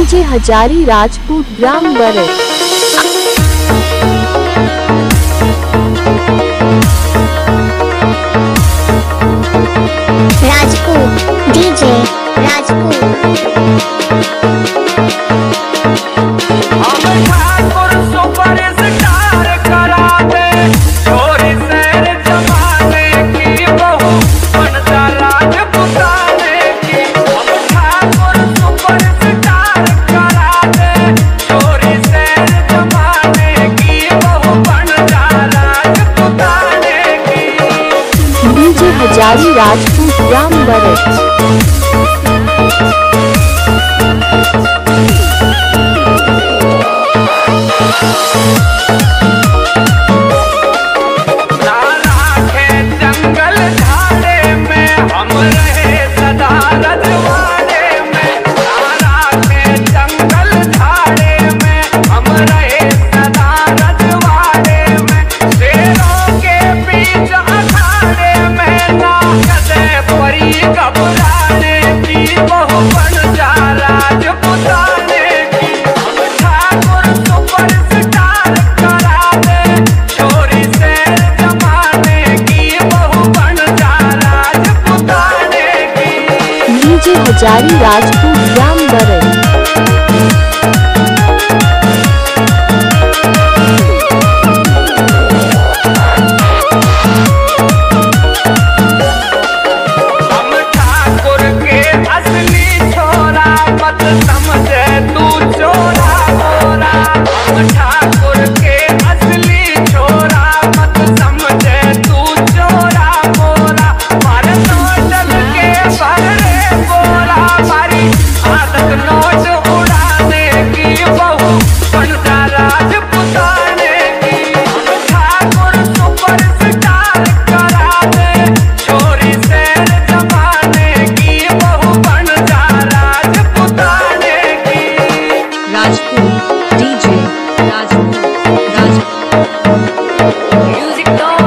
DJ हजारी राजपूत ग्राम बरत। राजपूत डीजे राजपूत। हजारी राजपूत ग्राम बरत। जंगल झाड़े में हम रहे सदा रजवाड़े में। जंगल झाड़े में हम रहे सदा रजवाड़े में। शेरों के बीच अखाड़े में ना कदे परी घबराने की बहू बन जा राजपुताने की। हम ठाकुर सुपरस्टार करा दे छोरी से जमाने की बहू बन जा राजपुताने की। डीजे हजारी राजपूत ग्राम बरत। समझे तू छोरा मोरा। हम ठाकुर के असली छोरा मत समझे तू छोरा मोरा। मारे नोटल के भरे बोरा मारी आदत नोट उड़ाने की बहू बन जा राजपुताने की। हम ठाकुर सुपरस्टार करा दे छोरी से जमाने की बहू बन जा राजपुताने की। राजपूत डीजे राजपूत म्यूजिक तो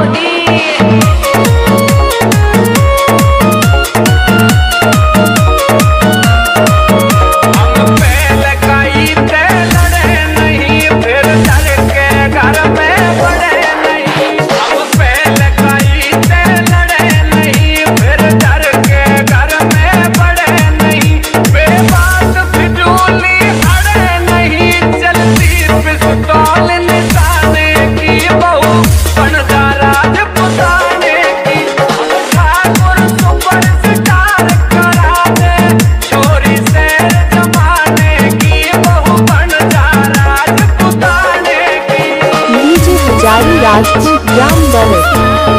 हम पहले कई ते लड़े नहीं फिर चल के घर में पड़े नहीं। हम पहले कई ते लड़े नहीं फिर चल के घर में पड़े नहीं। बेबात फिजूली अड़े नहीं चलती पिस्तौल निशाने की बहू बन जा राजपुताने की। हम ठाकुर सुपरस्टार करा दे छोरी से जमाने की बहू बन जा राजपुताने की। डीजे हजारी राजपूत ग्राम बरत।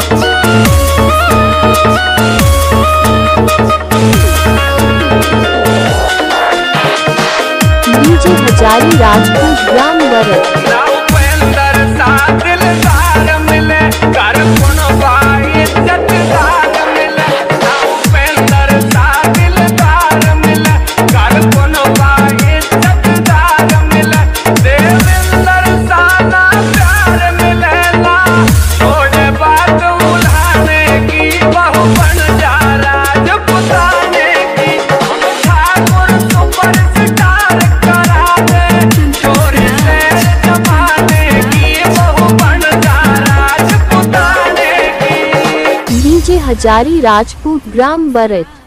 डीजे हजारी राजपूत ग्राम बरत। उपेंद्र सा दिलदार मिले कर भाई इज्जतदार मिले। उपेंद्र सा दिलदार मिले कर भाई इज्जतदार मिले। देवेंद्र सा ना प्यार मिले ना छोड़े बात उड़ाने की बहू बन जा राजपुताने की। हम ठाकुर सुपरस्टार करा दे छोरी से जमाने की बहू बन जा राजपुताने की। डीजे हजारी राजपूत ग्राम बरत।